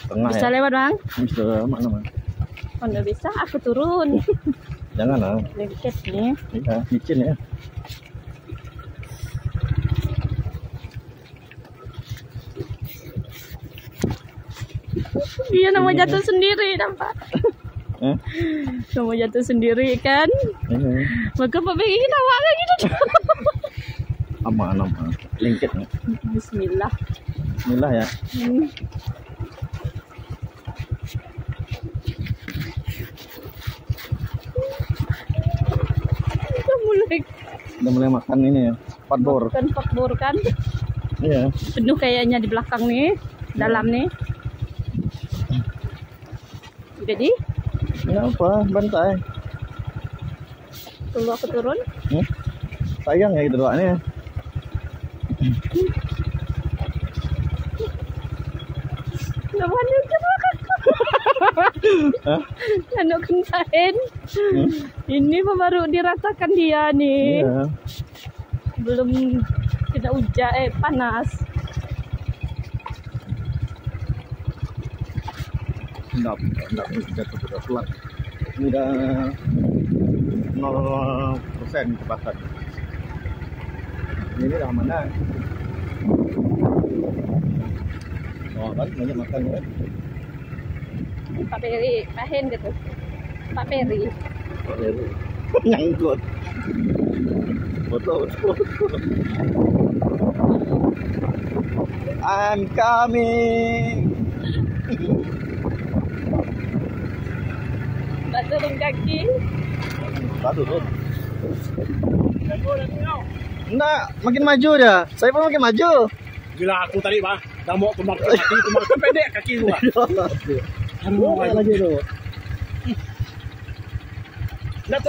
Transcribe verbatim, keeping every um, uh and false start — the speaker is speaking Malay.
Tengah bisa ya? Lewat bang? Bisa, mana mana? Oh nggak bisa, aku turun. Jangan lah. Lengket nih. Iya, licin ya. Dia nama jatuh sendiri nampak. Eh? Nama jatuh sendiri kan? Ini. Maka Pak Begi kita awak gitu. Aman aman. Lengket nih. Bismillah. Bismillah ya. Hmm. Udah mulai. Udah mulai makan ini ya. Patbor. Makan patbor kan? Iya. Penuh kayaknya di belakang nih, dalam nih. Jadi? Ya apa? Bantai. Tunggu aku turun. Hmm? Sayang ya gitu doanya. Nggak pandai kan? Anak kentahin. Hmm? Ini baru dirasakan dia nih. Iya. Belum kena hujan, eh panas. Enggak, enggak jatuh sudah pelan. Ini udah nol persen kecepatan. Ini udah mana? Oh kan banyak makan ya. Pak Peri, Pak Hen gitu. Pak Peri. Nyangkut. Foto, foto. I'm coming. Mbak turun kaki. Satu tuh. Enggak, makin maju dia. Saya pun makin maju. Gila aku tadi bang, dah mau kembang kaki, kembang pendek kaki gua. Aduh, lagi tuh.